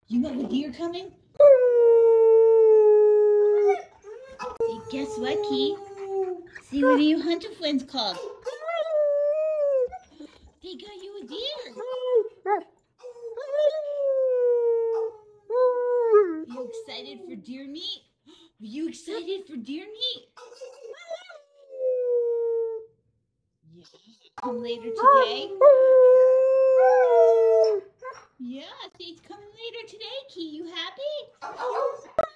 You have a deer coming? Hey, guess what, Key? See what your hunter friends called. They got you a deer. You excited for deer meat? Are you excited for deer meat? Yeah. Come later today? Yeah, see, it's coming later today, Key. You happy?